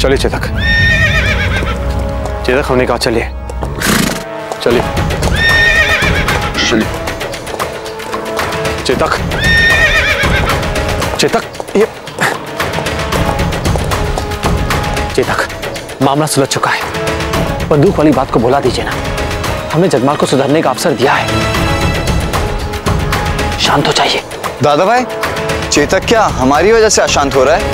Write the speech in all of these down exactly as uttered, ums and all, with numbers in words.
चलिए चेतक, चेतक हमने कहा चलिए चलिए चलिए। चेतक, चेतक, ये चेतक, मामला सुलझ चुका है। बंदूक वाली बात को भुला दीजिए ना। हमने जगमाल को सुधरने का अवसर दिया है। शांत हो जाइए। दादा भाई, चेतक क्या हमारी वजह से अशांत हो रहा है?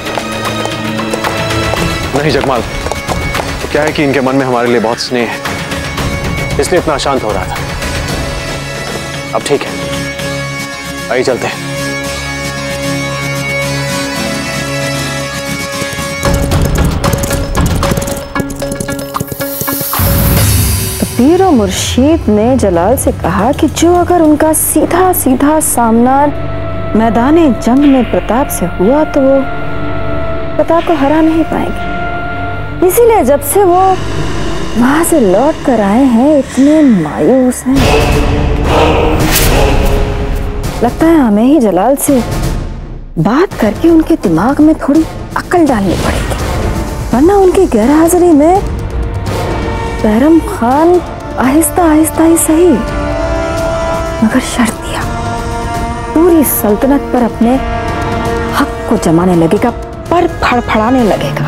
नहीं जगमाल, तो क्या है कि इनके मन में हमारे लिए बहुत स्नेह है, इसलिए इतना अशांत हो रहा था। अब ठीक है, आइए चलते हैं। पीर और मुर्शीद ने जलाल से कहा कि जो अगर उनका सीधा सीधा सामना मैदान जंग में प्रताप से हुआ तो वो प्रताप को हरा नहीं पाएंगे। इसीलिए जब से वो वहां से लौट कर आए हैं इतने मायूस हैं। लगता है हमें ही जलाल से बात करके उनके दिमाग में थोड़ी अक्ल डालनी पड़ेगी, वरना उनकी गैर हाजिरी में बैरम खान आहिस्ता आहिस्ता ही सही मगर शर्त दिया, पूरी सल्तनत पर अपने हक को जमाने लगेगा, पर फड़फड़ाने लगेगा।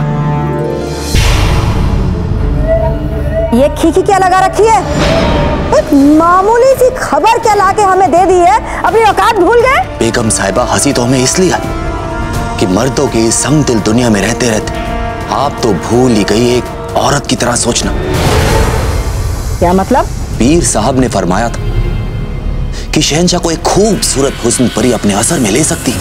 ये खीखी क्या लगा रखी है? एक मामूली सी खबर क्या लाके हमें दे दी है? अपनी औकात भूल गए? बेगम साहिबा, हंसी तो हमें इसलिए आई कि मर्दों की संग दिल दुनिया में रहते रहते आप तो भूल ही गई एक औरत की तरह सोचना। क्या मतलब? पीर साहब ने फरमाया था कि शहंशाह को एक खूबसूरत हुस्न परी अपने असर में ले सकती है।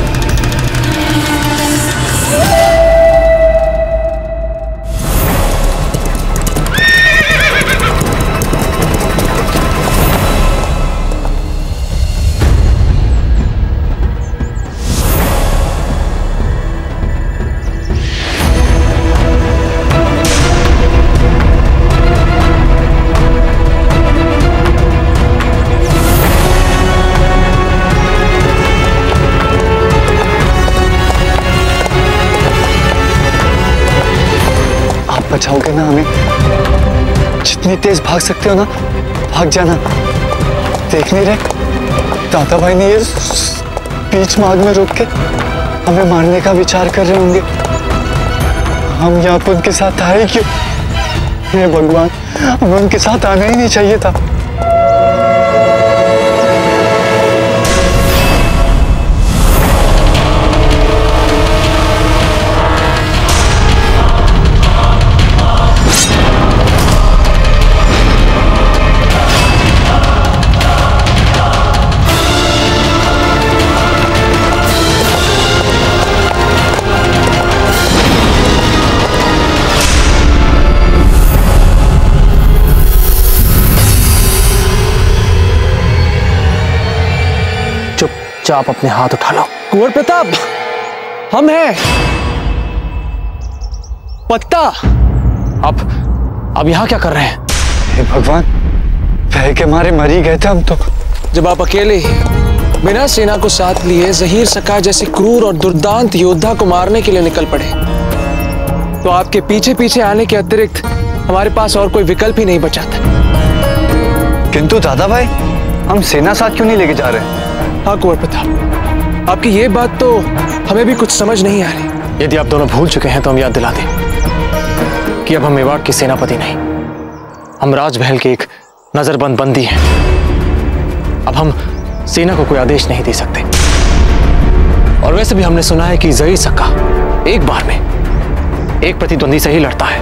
बचाओगे ना हमें? जितनी तेज भाग सकते हो ना भाग जाना। देख नहीं रहे दादा भाई ने ये बीच मार्ग में रोक के हमें मारने का विचार कर रहे होंगे। हम यहाँ पर उनके साथ आए क्यों? हे भगवान, हमें उनके साथ आना ही नहीं चाहिए था। आप अपने हाथ उठा लो। कुंवर प्रताप, हम हैं। पत्ता, आप अब यहाँ क्या कर रहे हैं? हे भगवान, भय के मारे मर ही गए थे हम तो। जब आप अकेले बिना सेना को साथ लिए जहीर सका जैसे क्रूर और दुर्दांत योद्धा को मारने के लिए निकल पड़े, तो आपके पीछे पीछे आने के अतिरिक्त हमारे पास और कोई विकल्प ही नहीं बचा था। किंतु दादा भाई, हम सेना साथ क्यों नहीं लेके जा रहे? हाँ कुंवर प्रताप, आपकी ये बात तो हमें भी कुछ समझ नहीं आ रही। यदि आप दोनों भूल चुके हैं तो हम याद दिला दें कि अब हम मेवाड़ के सेनापति नहीं, हम राजमहल के एक नजरबंद बंदी हैं। अब हम सेना को कोई आदेश नहीं दे सकते। और वैसे भी हमने सुना है कि जहीर सक्का एक बार में एक प्रतिद्वंदी से ही लड़ता है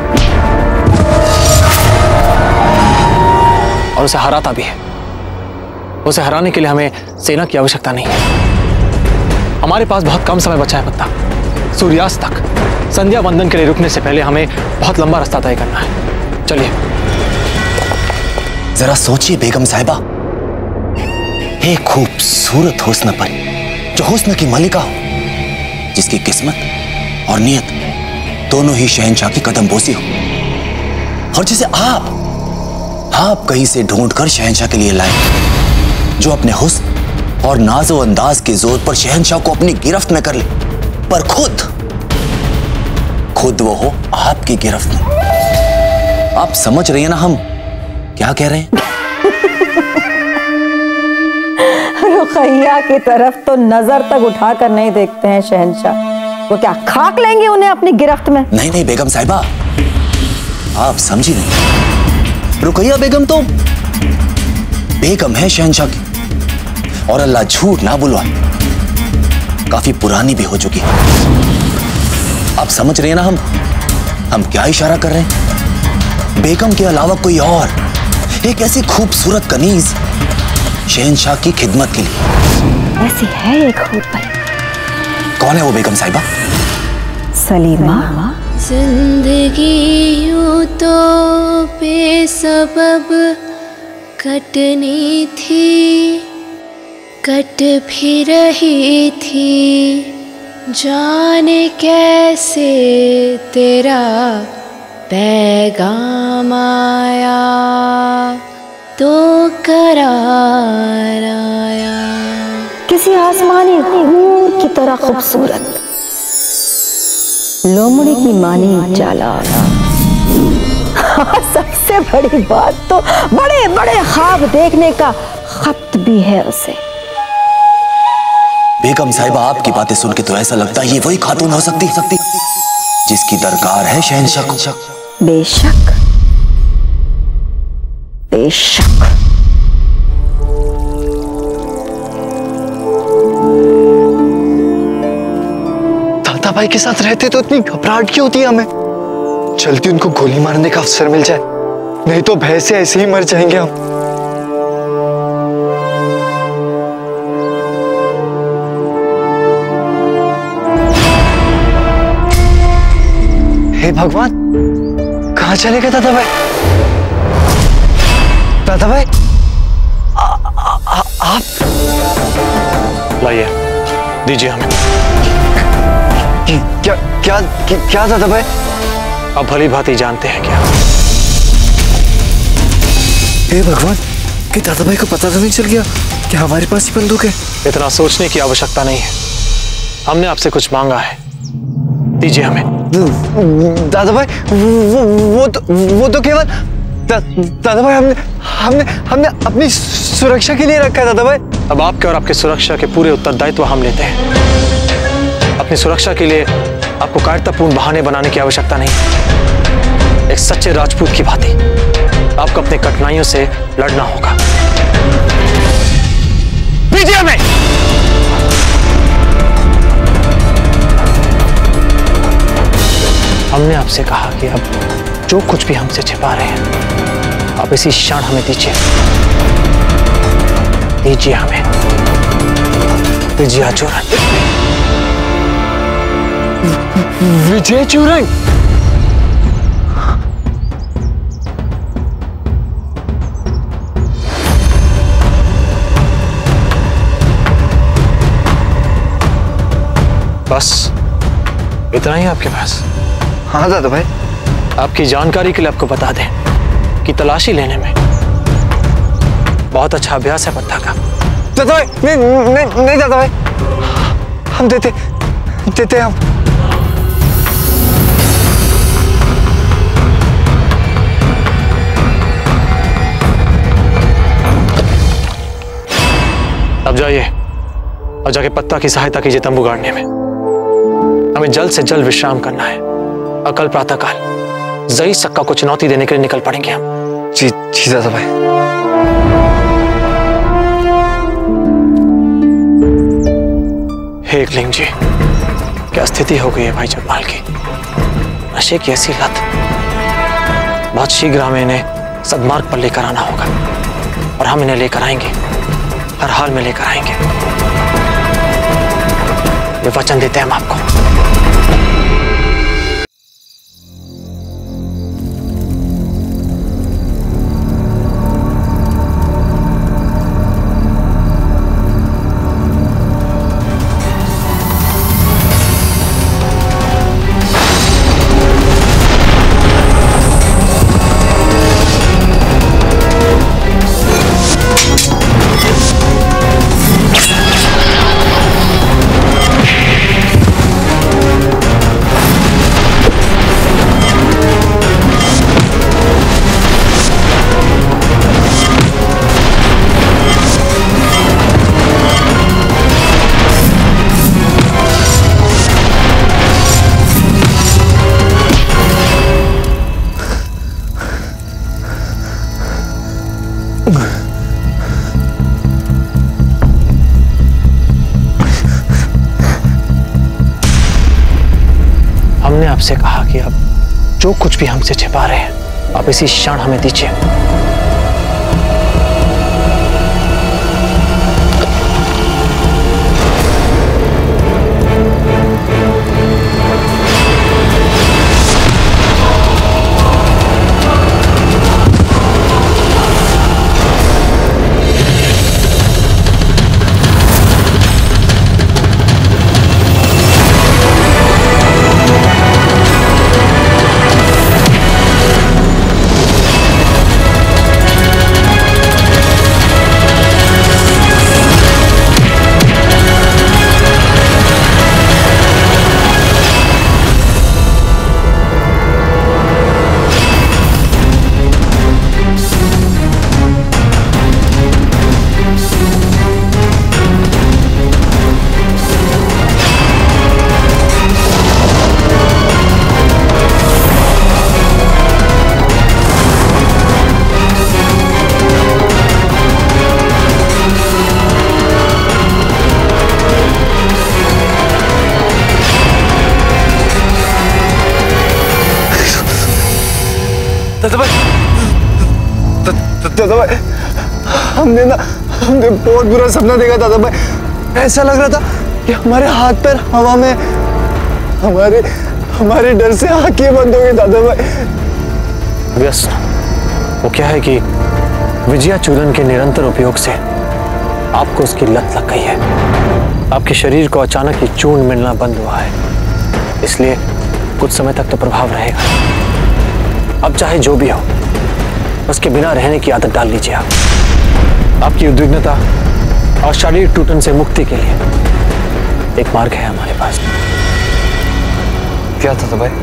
और उसे हराता भी है। उसे हराने के लिए हमें सेना की आवश्यकता नहीं है। हमारे पास बहुत कम समय बचा है पत्ता। सूर्यास्त तक संध्या वंदन के लिए रुकने से पहले हमें बहुत लंबा रास्ता तय करना है। चलिए। जरा सोचिए बेगम साहिबा, एक खूबसूरत हुस्न पर जो हुस्न की मलिका हो, जिसकी किस्मत और नियत दोनों ही शहंशाह की कदम बोसी हो, और जिसे आप आप कहीं से ढूंढकर शहंशाह के लिए लाए, जो अपने हुस्न और नाजो अंदाज के जोर पर शहंशाह को अपनी गिरफ्त में कर ले, पर खुद खुद वो हो आपकी गिरफ्त में। आप समझ रही हैं ना हम क्या कह रहे हैं? रुकैया की तरफ तो नजर तक उठाकर नहीं देखते हैं शहंशाह। वो क्या खाक लेंगे उन्हें अपनी गिरफ्त में? नहीं नहीं बेगम साहिबा, आप समझी नहीं। रुकैया बेगम तो बेगम है शहंशाह की, और अल्लाह झूठ ना बुलवाए काफी पुरानी भी हो चुकी है। आप समझ रहे हैं ना हम हम क्या इशारा कर रहे हैं? बेगम के अलावा कोई और एक ऐसी खूबसूरत कनीज शहंशाह की खिदमत के लिए। ऐसी है एक खूब पर। कौन है वो बेगम साहिबा? सलीमा। जिंदगी यूं तो बेसबब कटनी थी, कट भी रही थी, जाने कैसे तेरा पैगाम आया तो करार आया। किसी आसमानी हूर की तरह खूबसूरत, लोमड़ी की मानी चालाक। सबसे बड़ी बात तो बड़े बड़े ख्वाब देखने का खप्त भी है उसे। बेगम साहिबा आपकी बातें सुन के तो ऐसा लगता है ये वही खातून हो सकती सकती जिसकी दरकार है शहंशाह को। बेशक बेशक। दादा भाई के साथ रहते तो इतनी घबराहट क्यों होती है हमें? जल्दी उनको गोली मारने का अवसर मिल जाए, नहीं तो भय से ऐसे ही मर जाएंगे हम। हे भगवान, कहां चले गए दादा भाई? दादा भाई आ, आ, आ, आप लाइए, दीजिए हमें। क्या क्या क्या दादा भाई? आप भली भांति जानते हैं क्या? हे भगवान, कि दादा भाई को पता तो नहीं चल गया कि हमारे पास ही बंदूक है? इतना सोचने की आवश्यकता नहीं है। हमने आपसे कुछ मांगा है, दीजिए हमें। दादा भाई वो वो तो वो तो केवल दा, दादा भाई हमने हमने हमने अपनी सुरक्षा के लिए रखा है दादा भाई। अब आपके और आपकी सुरक्षा के पूरे उत्तरदायित्व हम लेते हैं। अपनी सुरक्षा के लिए आपको कायरतापूर्ण बहाने बनाने की आवश्यकता नहीं। एक सच्चे राजपूत की भांति आपको अपनी कठिनाइयों से लड़ना होगा। दीजिए हमें। हमने आपसे कहा कि अब जो कुछ भी हमसे छिपा रहे हैं आप इसी क्षण हमें दीजिए। दीजिए हमें, विजया चूरन। विजय चूरन? बस इतना ही आपके पास? हाँ दादा भाई। आपकी जानकारी के लिए आपको बता दें कि तलाशी लेने में बहुत अच्छा अभ्यास है पत्ता का। दादा भाई नहीं नहीं नहीं दादा भाई, हम देते देते हम। अब जाइए और जाके पत्ता की सहायता कीजिए तंबू गाड़ने में। हमें जल्द से जल्द विश्राम करना है और कल प्रातःकाल जई सक्का को चुनौती देने के लिए निकल पड़ेंगे हम। जी जी दादा भाई। हे ग्लीम जी, क्या स्थिति हो गई है भाई जगमाल की? नशे की ऐसी लत, बहुत शीघ्र हमें इन्हें सद्मार्ग पर लेकर आना होगा और हम इन्हें लेकर आएंगे, हर हाल में लेकर आएंगे। ये वचन देते हैं हम आपको। आपसे कहा कि आप जो कुछ भी हमसे छिपा रहे हैं आप इसी क्षण हमें दीजिए। दादा भाई, दादा भाई, हमने ना हमने बहुत बुरा सपना देखा दादा भाई। ऐसा लग रहा था कि हमारे हाथ पैर हवा में, हमारे हमारे डर से आंखें बंद हो गई दादा भाई। व्यस्त वो क्या है कि विजया चूर्ण के निरंतर उपयोग से आपको उसकी लत लग गई है। आपके शरीर को अचानक ही चूर्ण मिलना बंद हुआ है, इसलिए कुछ समय तक तो प्रभाव रहेगा। अब चाहे जो भी हो उसके बिना रहने की आदत डाल लीजिए आप। आपकी उद्विग्नता और शारीरिक टूटन से मुक्ति के लिए एक मार्ग है हमारे पास। क्या था तो भाई?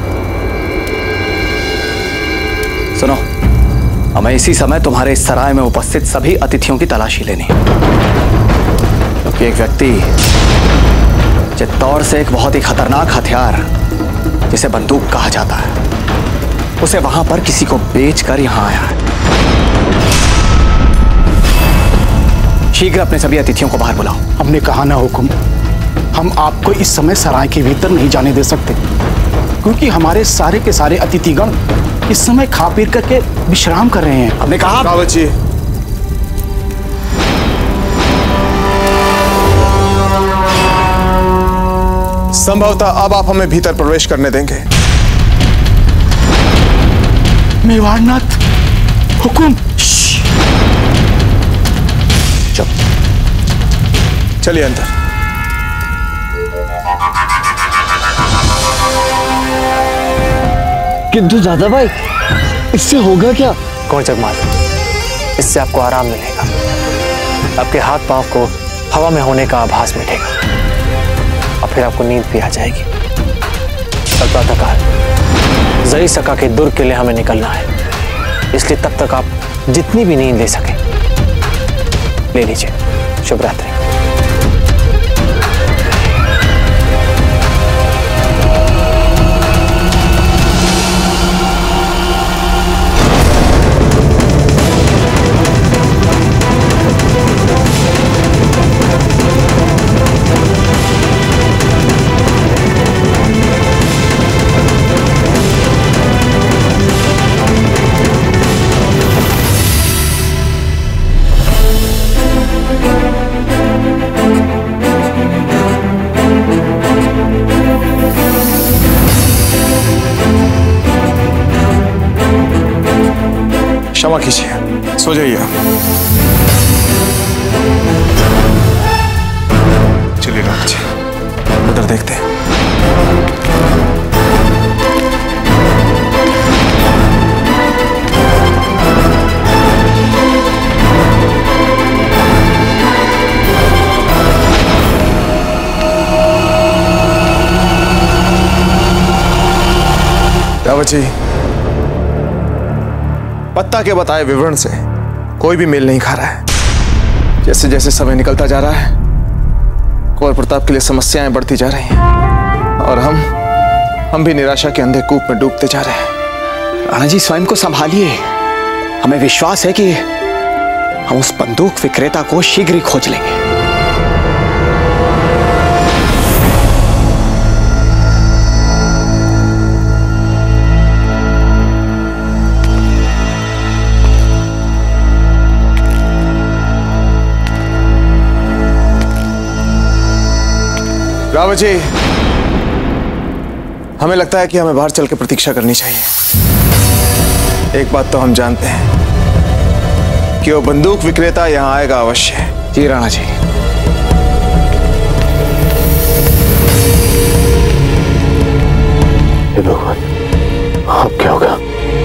सुनो, हमें इसी समय तुम्हारे इस सराय में उपस्थित सभी अतिथियों की तलाशी लेनी है, क्योंकि एक व्यक्ति चित्तौड़ से एक बहुत ही खतरनाक हथियार जिसे बंदूक कहा जाता है उसे वहां पर किसी को बेचकर यहां आया है। शीघ्र अपने सभी अतिथियों को बाहर बुलाओ। हमने कहा ना हुकुम, हम आपको इस समय सराय के भीतर नहीं जाने दे सकते, क्योंकि हमारे सारे के सारे अतिथिगण इस समय खा पी करके विश्राम कर रहे हैं। हमने कहा रावत जी, संभवतः अब आप हमें भीतर प्रवेश करने देंगे। मेवाड़नाथ, हुकुम। चल, चलिए अंदर। किंतु दादा भाई, इससे होगा क्या? कौन जगमाल, इससे आपको आराम मिलेगा। आपके हाथ पांव को हवा में होने का आभास मिलेगा और फिर आपको नींद भी आ जाएगी। कल प्रातःकाल जई सका के दुर्ग के लिए हमें निकलना है, इसलिए तब तक आप जितनी भी नींद ले सके ले लीजिए। शुभ रात्रि। क्षमा कीजिए, सो जाइए। चलिए राम जी, उधर देखते हैं। रावत जी, पत्ता के बताए विवरण से कोई भी मेल नहीं खा रहा है। जैसे जैसे समय निकलता जा रहा है, कुंवर प्रताप के लिए समस्याएं बढ़ती जा रही हैं और हम हम भी निराशा के अंधे कूप में डूबते जा रहे हैं। राणा जी, स्वयं को संभालिए। हमें विश्वास है कि हम उस बंदूक विक्रेता को शीघ्र ही खोज लेंगे। रावत जी, हमें लगता है कि हमें बाहर चल के प्रतीक्षा करनी चाहिए। एक बात तो हम जानते हैं कि वो बंदूक विक्रेता यहां आएगा अवश्य। जी राणा जी। हे भगवान, अब क्या होगा?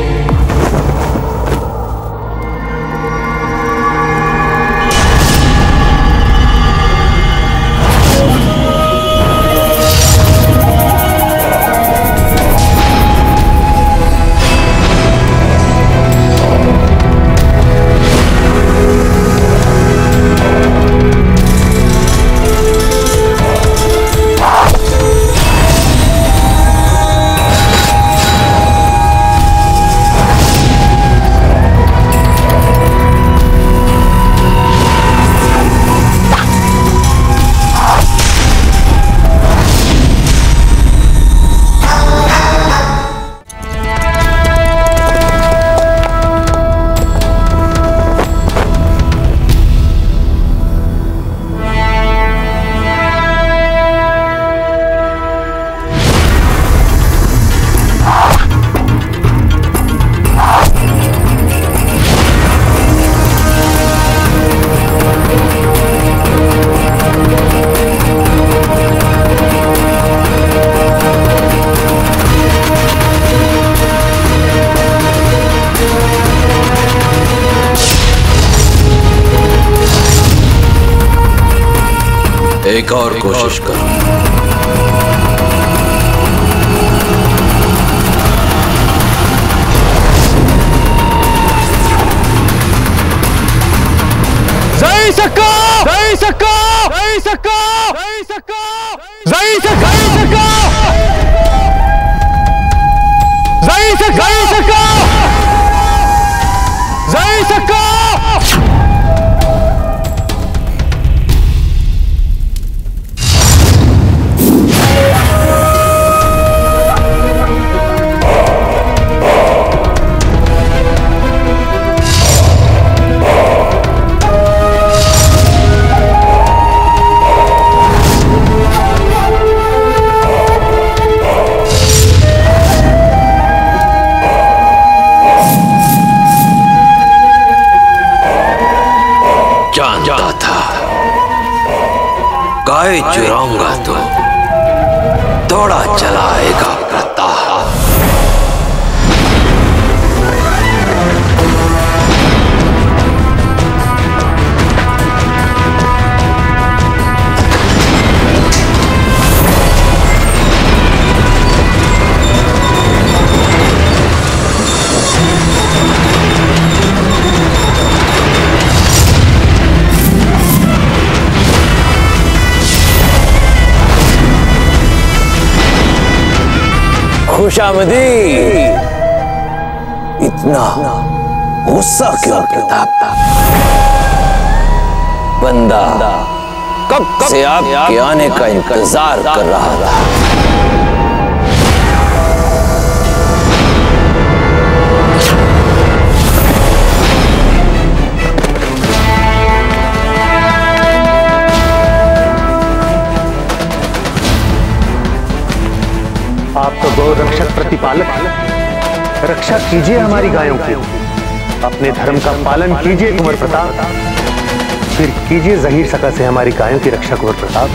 एक और कोशिश करो। जय सक्का, जय सक्का, जय सक्का, जय सक्का, जय सक्का, जय सक्का, जय सक्का, जय सक्का। जानता था गाय चुराऊंगा तो दौड़ा चला आएगा प्रताप। खुशामदी, इतना गुस्सा क्यों प्रताप? बंदा कब से आपके आने का इंतजार कर रहा था। आप तो गौ रक्षक प्रतिपालक, रक्षा कीजिए हमारी गायों की। अपने धर्म का पालन कीजिए कुंवर प्रताप, फिर कीजिए जहीर सका से हमारी गायों की रक्षा कुंवर प्रताप।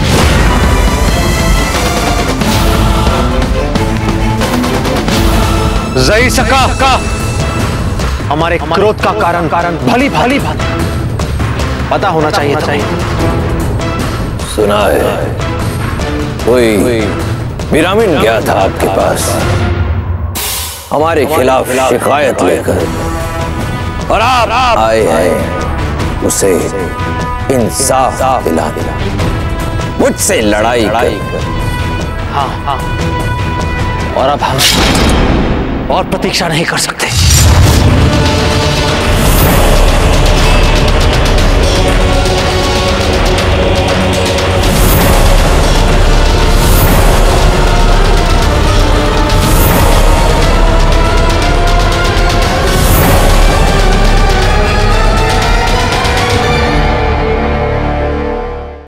जहीर सका का हमारे क्रोध का कारण कारण भली भली पता होना चाहिए चाहिए सुना है कोई बिरामिन गया था आपके पास हमारे खिलाफ शिकायत लेकर, और आप आए हैं उसे इंसाफ दिला दिला मुझसे लड़ाई कर। हाँ हाँ, और अब हम और प्रतीक्षा नहीं कर सकते।